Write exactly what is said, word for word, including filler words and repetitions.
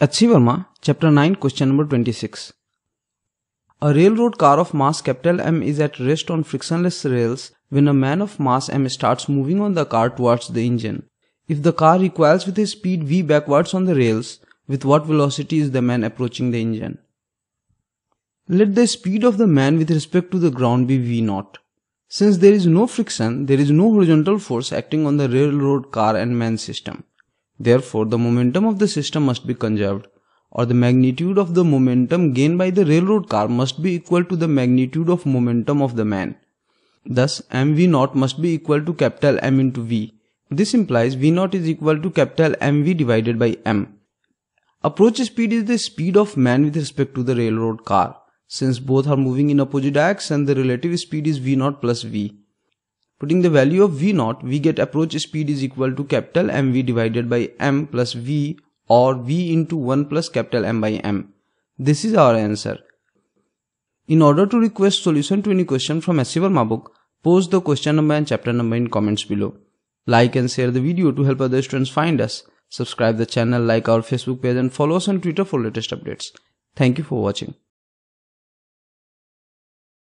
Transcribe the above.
H C Verma, Chapter nine, Question number twenty-six. A railroad car of mass capital M is at rest on frictionless rails when a man of mass M starts moving on the car towards the engine. If the car recoils with a speed v backwards on the rails, with what velocity is the man approaching the engine? Let the speed of the man with respect to the ground be v naught. Since there is no friction, there is no horizontal force acting on the railroad car and man system. Therefore, the momentum of the system must be conserved, or the magnitude of the momentum gained by the railroad car must be equal to the magnitude of momentum of the man. Thus, mv naught must be equal to capital M into v. This implies v naught is equal to capital mv divided by m. Approach speed is the speed of man with respect to the railroad car. Since both are moving in opposite directions, the relative speed is v naught plus v. Putting the value of v naught, we get approach speed is equal to capital mv divided by m plus v, or v into one plus capital M by m. This is our answer. In order to request solution to any question from H C Verma book, post the question number and chapter number in comments below. Like and share the video to help other students find us. Subscribe the channel, like our Facebook page and follow us on Twitter for latest updates. Thank you for watching.